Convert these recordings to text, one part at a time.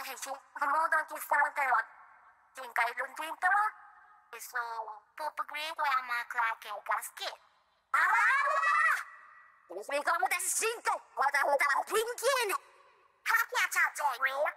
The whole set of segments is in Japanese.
変身不能動機されたよ。前回のデータはそう、ポップグレードやマークラー系が好き。あらあら、み込むだし進行、わたわたはピンキーね。ハッピーチャーチェイウェイ。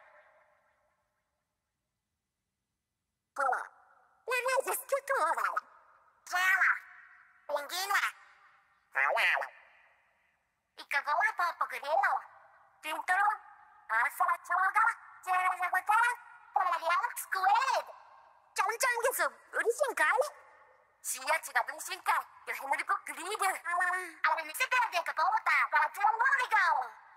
ほら、ねね、just to do that. じゃあ、ピンキーね。Ikaw na papagalilaw. Tintro, asa at sawaga, jera sagutan, palagyan, squid. Chang-chang-gisu, urishinkai. Siya chiga bunshinkai, yohimuri ko grider. Alam ni sa perde ka po ta, para tiyang waligaw.